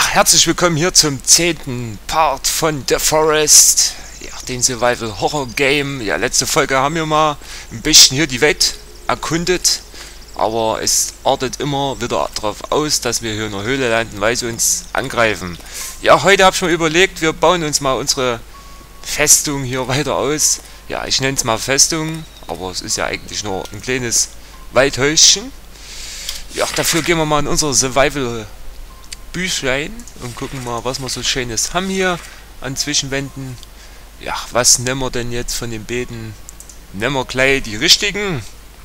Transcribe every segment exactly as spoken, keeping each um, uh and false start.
herzlich willkommen hier zum zehnten Part von The Forest, ja, den Survival Horror Game. Ja, letzte Folge haben wir mal ein bisschen hier die Welt erkundet, aber es artet immer wieder darauf aus, dass wir hier in der Höhle landen, weil sie uns angreifen. Ja, heute habe ich mir überlegt, wir bauen uns mal unsere Festung hier weiter aus. Ja, ich nenne es mal Festung, aber es ist ja eigentlich nur ein kleines Waldhäuschen. Ja, dafür gehen wir mal in unsere Survival Büchlein und gucken mal, was wir so Schönes haben hier an Zwischenwänden. Ja, was nehmen wir denn jetzt von den Beeten? Nehmen wir gleich die richtigen.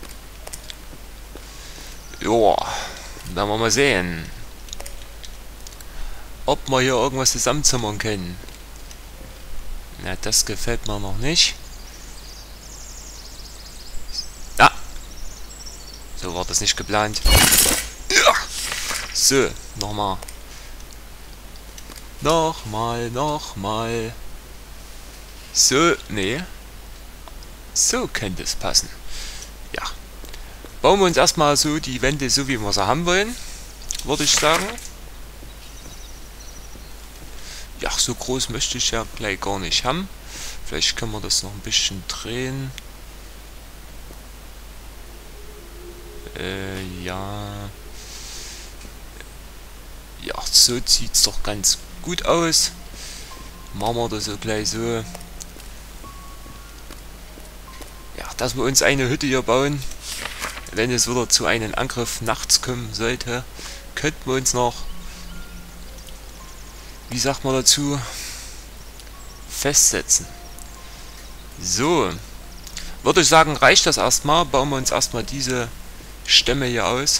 Joa, werden wir mal sehen, ob wir hier irgendwas zusammenzimmern können. Na, das gefällt mir noch nicht. Ah, so war das nicht geplant. Ja. So, nochmal. Nochmal, nochmal. So, nee. So könnte es passen. Ja. Bauen wir uns erstmal so die Wände so, wie wir sie haben wollen. Würde ich sagen. Ja, so groß möchte ich ja gleich gar nicht haben. Vielleicht können wir das noch ein bisschen drehen. Äh, ja. Ja, so sieht es doch ganz gut aus. Machen wir das so gleich so. Ja, dass wir uns eine Hütte hier bauen. Wenn es wieder zu einem Angriff nachts kommen sollte, könnten wir uns noch, wie sagt man dazu, festsetzen. So, würde ich sagen, reicht das erstmal. Bauen wir uns erstmal diese Stämme hier aus.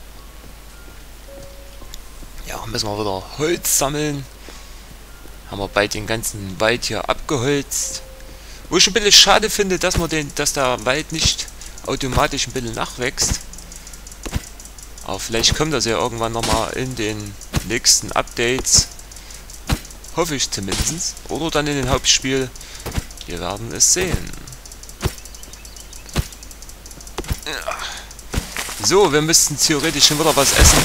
Ja, müssen wir wieder Holz sammeln. Haben wir bald den ganzen Wald hier abgeholzt. Wo ich ein bisschen schade finde, dass man den, dass der Wald nicht automatisch ein bisschen nachwächst. Aber vielleicht kommt das ja irgendwann nochmal in den nächsten Updates. Hoffe ich zumindest. Oder dann in den Hauptspiel. Wir werden es sehen. So, wir müssten theoretisch schon wieder was essen.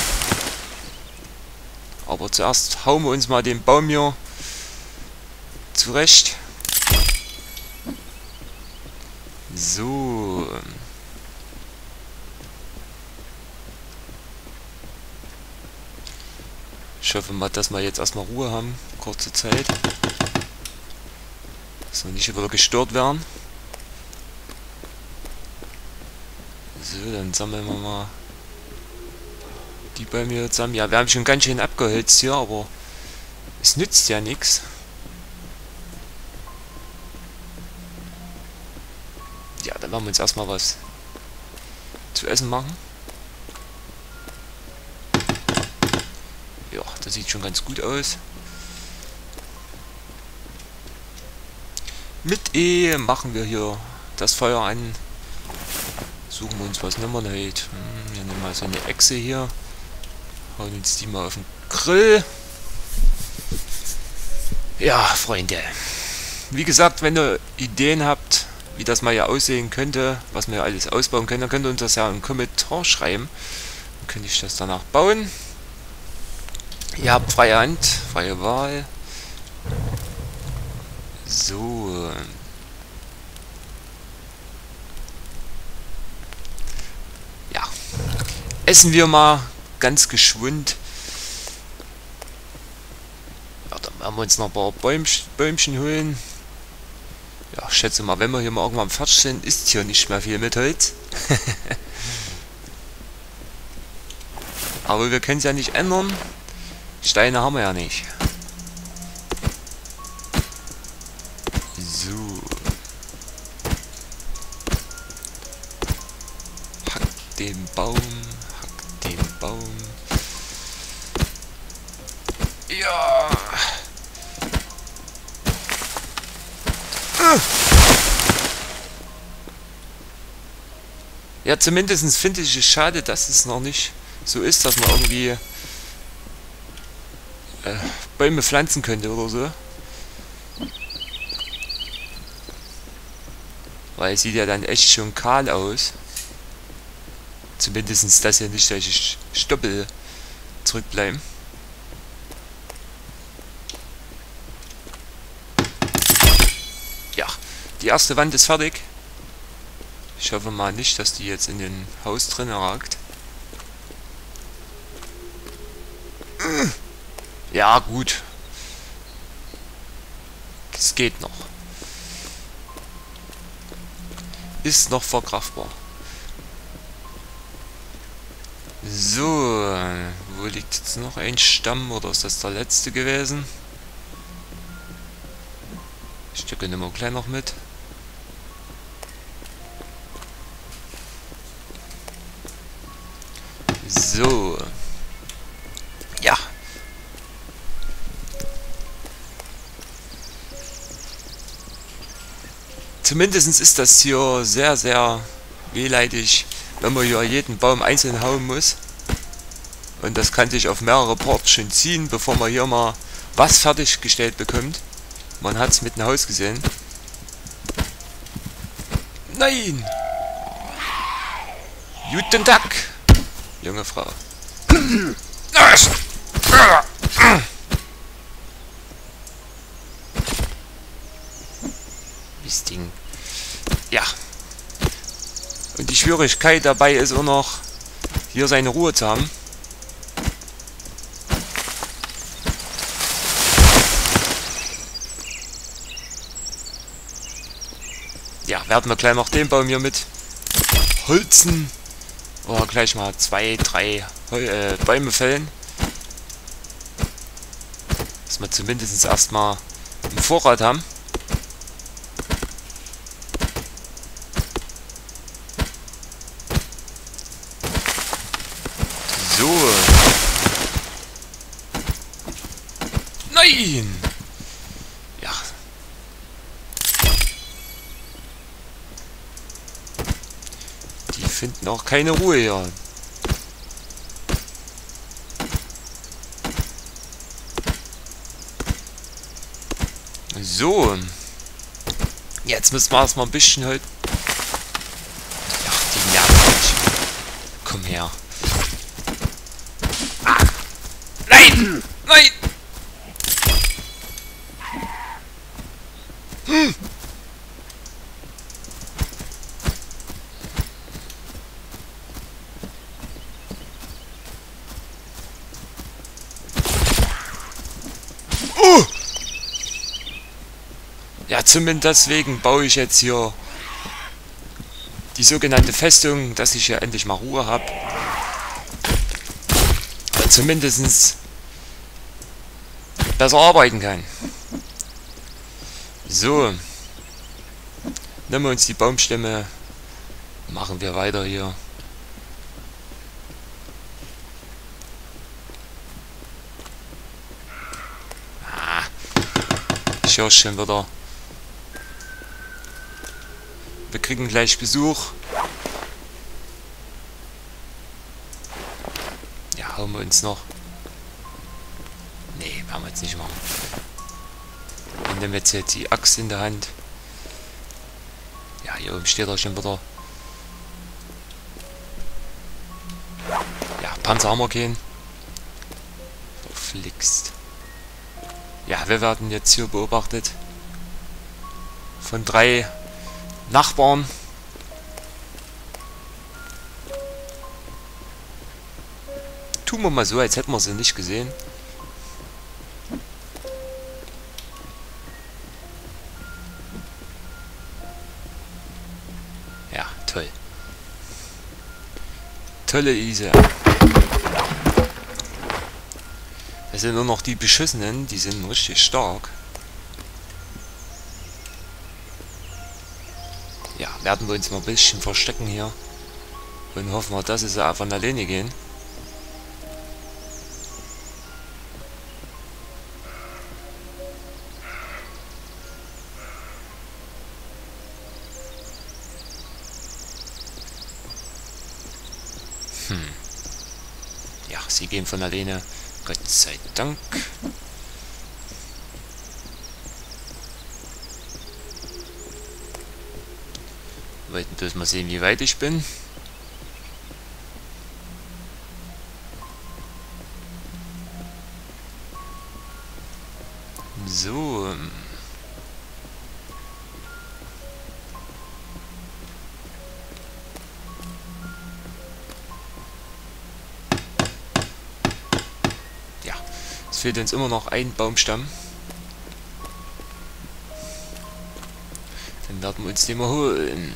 Aber zuerst hauen wir uns mal den Baum hier zurecht. So. Ich hoffe mal, dass wir jetzt erstmal Ruhe haben. Kurze Zeit. Dass wir nicht wieder gestört werden. So, dann sammeln wir mal die Bäume hier zusammen. Ja, wir haben schon ganz schön abgeholzt hier, aber es nützt ja nichts. Ja, dann werden wir uns erstmal was zu essen machen. Ja, das sieht schon ganz gut aus. Mit E machen wir hier das Feuer an. Suchen wir uns was nehmen wir heute. Hm, wir nehmen mal so eine Echse hier. Hauen uns die mal auf den Grill. Ja, Freunde. Wie gesagt, wenn ihr Ideen habt, wie das mal ja aussehen könnte, was wir alles ausbauen können, dann könnt ihr uns das ja im Kommentar schreiben. Dann könnte ich das danach bauen. Ihr habt freie Hand, freie Wahl. So. Ja. Essen wir mal ganz geschwund. Ja, dann werden wir uns noch ein paar Bäumchen, Bäumchen holen. Ja, ich schätze mal, wenn wir hier mal irgendwann fertig sind, ist hier nicht mehr viel mit Holz. Aber wir können es ja nicht ändern. Steine haben wir ja nicht. So. Hack den Baum. Hack den Baum. Ja. Ja, zumindest finde ich es schade, dass es noch nicht so ist, dass man irgendwie äh, Bäume pflanzen könnte oder so. Weil es sieht ja dann echt schon kahl aus. Zumindest, dass hier nicht solche Stoppel zurückbleiben. die erste Wand ist fertig. Ich hoffe mal nicht, dass die jetzt in den Haus drin ragt. Ja, gut. Es geht noch. Ist noch verkraftbar. So, wo liegt jetzt noch ein Stamm oder ist das der letzte gewesen? Ich stecke den mal gleich noch mit. So. Ja. Zumindest ist das hier sehr, sehr wehleidig, wenn man hier jeden Baum einzeln hauen muss. Und das kann sich auf mehrere Parts schon ziehen, bevor man hier mal was fertiggestellt bekommt. Man hat es mit dem Haus gesehen. Nein! Guten Tag, junge Frau. Ding. Ja. Und die Schwierigkeit dabei ist auch noch, hier seine Ruhe zu haben. Ja, werden wir gleich noch den Baum hier mit holzen. Oder gleich mal zwei, drei Hol äh, Bäume fällen. Dass wir zumindest erstmal einen Vorrat haben. So. Nein! Ja. Die finden auch keine Ruhe hier. So. Jetzt müssen wir erstmal ein bisschen halt. Ja, die nerven mich. Komm her. Ah. Nein! Nein! Hm. Oh! Ja, zumindest deswegen baue ich jetzt hier die sogenannte Festung, dass ich hier endlich mal Ruhe habe. Zumindest besser arbeiten kann. So. Nehmen wir uns die Baumstämme. Machen wir weiter hier. Ah, ich höre schon wieder. Wir kriegen gleich Besuch. Ja, hauen wir uns noch. Nee, werden wir jetzt nicht machen. Wir nehmen jetzt hier die Axt in der Hand. Ja, hier oben steht er schon wieder. Ja, Panzer haben wir keinen. Verflixt. Ja, wir werden jetzt hier beobachtet. Von drei Nachbarn. Tun wir mal so, als hätten wir sie nicht gesehen. Ja, toll. Tolle Ise. Das sind nur noch die Beschissenen, die sind richtig stark. Ja, werden wir uns mal ein bisschen verstecken hier. Und hoffen wir, dass sie von alleine gehen. Hm. Ja, sie gehen von alleine. Gott sei Dank. Wir wollten bloß mal sehen, wie weit ich bin. So. fehlt uns immer noch ein Baumstamm. Dann werden wir uns den mal holen.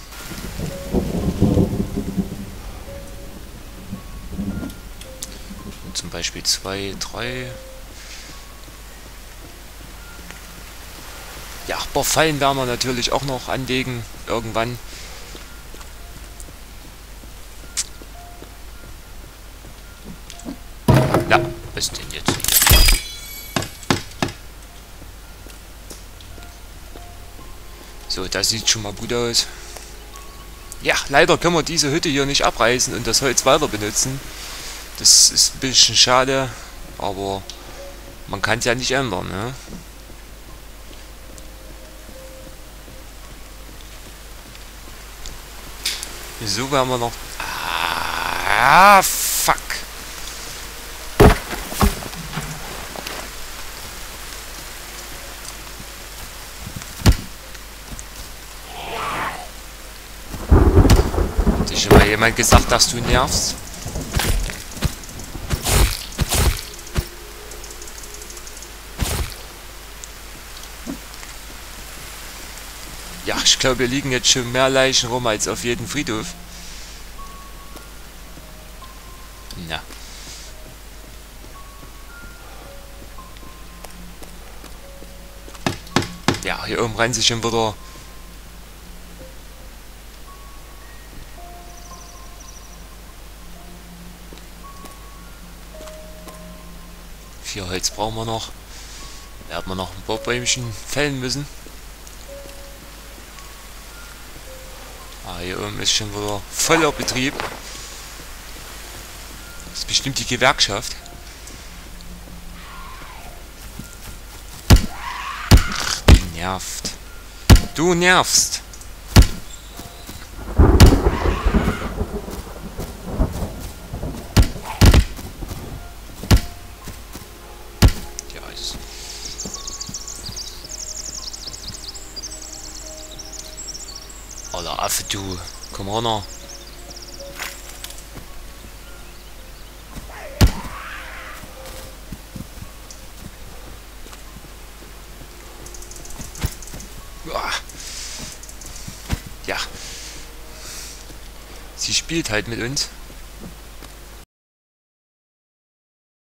Und zum Beispiel zwei, drei. Ja, ein paar Fallen werden wir natürlich auch noch anlegen. Irgendwann. Ja, was denn jetzt? So, das sieht schon mal gut aus. Ja, leider können wir diese Hütte hier nicht abreißen und das Holz weiter benutzen. Das ist ein bisschen schade, aber man kann es ja nicht ändern, ne? So werden wir noch... Ah, fuck. Hat dir schon mal jemand gesagt, dass du nervst? Ja, ich glaube, hier liegen jetzt schon mehr Leichen rum als auf jedem Friedhof. Na. Ja, hier oben rennen sich schon wieder vier Holz brauchen wir noch. Werden wir noch ein paar Bäumchen fällen müssen. Ah, hier oben ist schon wieder voller Betrieb. Das ist bestimmt die Gewerkschaft. Ach, du nervt. Du nervst. Ja, ist... Alter Affe, du. Komm runter. Ja. Sie spielt halt mit uns.